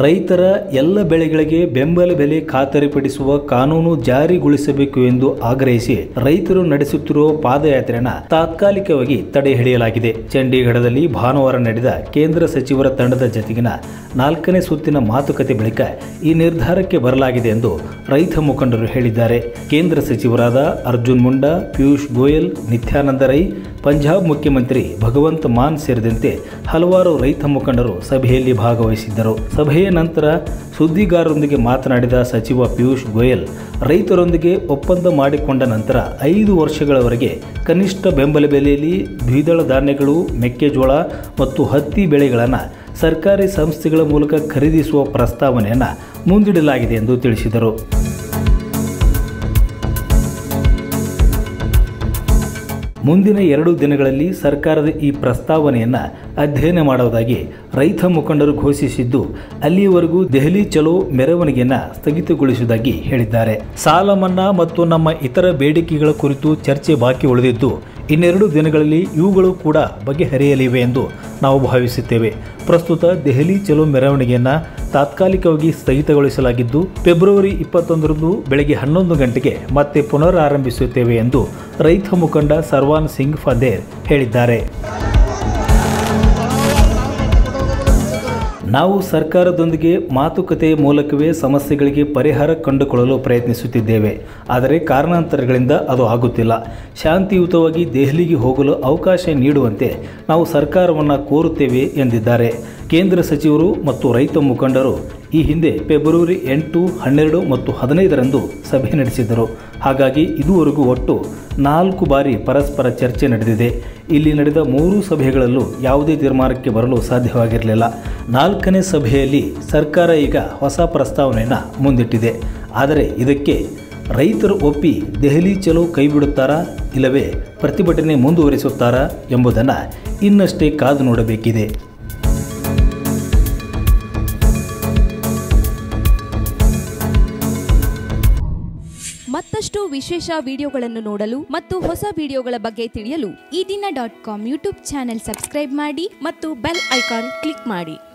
ರೈತರ ಎಲ್ಲ ಬೆಳೆಗಳಿಗೆ ಬೆಂಬಲ ಬೆಲೆ ಖಾತರಿಪಡಿಸುವ ಕಾನೂನು ಜಾರಿಗೊಳಿಸಬೇಕು ಎಂದು ಆಗ್ರಹಿಸಿ ರೈತರು ನಡೆಸುತ್ತಿರುವ ಪಾದಯಾತ್ರೆಯನ್ನು ತಾತ್ಕಾಲಿಕವಾಗಿ ತಡೆ ಹಿಡಿಯಲಾಗಿದೆ. ಚಂಡೀಗಢದಲ್ಲಿ ಭಾನುವಾರ ನಡೆದ ಕೇಂದ್ರ ಸಚಿವರ ತಂಡದ ಜತೆಗಿನ 4ನೇ ಸುತ್ತಿನ ಮಾತುಕತೆ ಬಳಿಕ ಈ ನಿರ್ಧಾರಕ್ಕೆ ಬರಲಾಗಿದೆ ಎಂದು ರೈತ ಮುಖಂಡರು ಹೇಳಿದ್ದಾರೆ. ಕೇಂದ್ರ ಸಚಿವರಾದ ಅರ್ಜುನ್ ಮುಂಡಾ, ಪಿಯೂಷ್ ಗೋಯಲ್, ನಿತ್ಯಾನಂದ ರೈ, ಪಂಜಾಬ್ ಮುಖ್ಯಮಂತ್ರಿ ಭಗವಂತ ಮಾನ್ ಸೇರಿದಂತೆ ಹಲವಾರು ರೈತ ಮುಖಂಡರು ಸಭೆಯಲ್ಲಿ ಭಾಗವಹಿಸಿದ್ದರು. ಸಭೆಯ ನಂತರ ಸುದ್ದಿಗಾರರೊಂದಿಗೆ ಮಾತನಾಡಿದ ಸಚಿವ ಪಿಯೂಷ್ ಗೋಯಲ್, ರೈತರೊಂದಿಗೆ ಒಪ್ಪಂದ ಮಾಡಿಕೊಂಡ ನಂತರ 5 ವರ್ಷಗಳವರೆಗೆ ಕನಿಷ್ಠ ಬೆಂಬಲ ಬೆಲೆಯಲ್ಲಿ ದ್ವಿದಳ ಧಾನ್ಯಗಳು, ಮೆಕ್ಕೆಜೋಳ ಮತ್ತು ಹತ್ತಿ ಬೆಳೆಗಳನ್ನು ಸರ್ಕಾರಿ ಸಂಸ್ಥೆಗಳ ಮೂಲಕ ಖರೀದಿಸುವ ಪ್ರಸ್ತಾವನೆಯನ್ನು ಮುಂದಿಡಲಾಗಿದೆ ಎಂದು ತಿಳಿಸಿದರು. ಮುಂದಿನ 2 ದಿನಗಳಲ್ಲಿ ಸರ್ಕಾರದ ಈ ಪ್ರಸ್ತಾವನೆಯನ್ನು ಅಧ್ಯಯನ ಮಾಡುವುದಾಗಿ ರೈತ ಮುಖಂಡರು ಘೋಷಿಸಿದ್ದು, ಅಲ್ಲಿಯವರೆಗೂ ದೆಹಲಿ ಚಲೋ ಮೆರವಣಿಗೆಯನ್ನು ಸ್ಥಗಿತಗೊಳಿಸುವುದಾಗಿ ಹೇಳಿದ್ದಾರೆ. ಸಾಲ ಮನ್ನಾ ಮತ್ತು ನಮ್ಮ ಇತರ ಬೇಡಿಕೆಗಳ ಕುರಿತು ಚರ್ಚೆ ಬಾಕಿ ಉಳಿದಿದ್ದು, ಇನ್ನೆರಡು ದಿನಗಳಲ್ಲಿ ಇವುಗಳು ಕೂಡ ಬಗೆಹರಿಯಲಿವೆ ಎಂದು ನಾವು ಭಾವಿಸುತ್ತೇವೆ. ಪ್ರಸ್ತುತ ದೆಹಲಿ ಚಲೋ ಮೆರವಣಿಗೆಯನ್ನು ತಾತ್ಕಾಲಿಕವಾಗಿ ಸ್ಥಗಿತಗೊಳಿಸಲಾಗಿದ್ದು, ಫೆಬ್ರವರಿ 21ರಂದು ಬೆಳಗ್ಗೆ 11 ಗಂಟೆಗೆ ಮತ್ತೆ ಪುನರಾರಂಭಿಸುತ್ತೇವೆ ಎಂದು ರೈತ ಮುಖಂಡ ಸರ್ವಾನ್ ಸಿಂಗ್ ಫಂದೇರ್ ಹೇಳಿದ್ದಾರೆ. ನಾವು ಸರ್ಕಾರದೊಂದಿಗೆ ಮಾತುಕತೆಯ ಮೂಲಕವೇ ಸಮಸ್ಯೆಗಳಿಗೆ ಪರಿಹಾರ ಕಂಡುಕೊಳ್ಳಲು ಪ್ರಯತ್ನಿಸುತ್ತಿದ್ದೇವೆ. ಆದರೆ ಕಾರಣಾಂತರಗಳಿಂದ ಅದು ಆಗುತ್ತಿಲ್ಲ. ಶಾಂತಿಯುತವಾಗಿ ದೆಹಲಿಗೆ ಹೋಗಲು ಅವಕಾಶ ನೀಡುವಂತೆ ನಾವು ಸರ್ಕಾರವನ್ನು ಕೋರುತ್ತೇವೆ ಎಂದಿದ್ದಾರೆ. ಕೇಂದ್ರ ಸಚಿವರು ಮತ್ತು ರೈತ ಮುಖಂಡರು ಈ ಹಿಂದೆ ಫೆಬ್ರವರಿ 8, 12 ಮತ್ತು 15ರಂದು ಸಭೆ ನಡೆಸಿದ್ದರು. ಹಾಗಾಗಿ ಇದುವರೆಗೂ ಒಟ್ಟು 4 ಬಾರಿ ಪರಸ್ಪರ ಚರ್ಚೆ ನಡೆದಿದೆ. ಇಲ್ಲಿ ನಡೆದ 3 ಸಭೆಗಳಲ್ಲೂ ಯಾವುದೇ ತೀರ್ಮಾನಕ್ಕೆ ಬರಲು ಸಾಧ್ಯವಾಗಿರಲಿಲ್ಲ. 4ನೇ ಸಭೆಯಲ್ಲಿ ಸರ್ಕಾರ ಈಗ ಹೊಸ ಪ್ರಸ್ತಾವನೆಯನ್ನು ಮುಂದಿಟ್ಟಿದೆ. ಆದರೆ ಇದಕ್ಕೆ ರೈತರು ಒಪ್ಪಿ ದೆಹಲಿ ಚಲೋ ಕೈಬಿಡುತ್ತಾರಾ ಇಲ್ಲವೇ ಪ್ರತಿಭಟನೆ ಮುಂದುವರಿಸುತ್ತಾರಾ ಎಂಬುದನ್ನು ಇನ್ನಷ್ಟೇ ಕಾದು ನೋಡಬೇಕಿದೆ. ಮತ್ತಷ್ಟು ವಿಶೇಷ ವಿಡಿಯೋಗಳನ್ನು ನೋಡಲು ಮತ್ತು ಹೊಸ ವಿಡಿಯೋಗಳ ಬಗ್ಗೆ ತಿಳಿಯಲು ಈ ದಿನ .com ಯೂಟ್ಯೂಬ್ ಚಾನೆಲ್ ಸಬ್ಸ್ಕ್ರೈಬ್ ಮಾಡಿ ಮತ್ತು ಬೆಲ್ ಐಕಾನ್ ಕ್ಲಿಕ್ ಮಾಡಿ.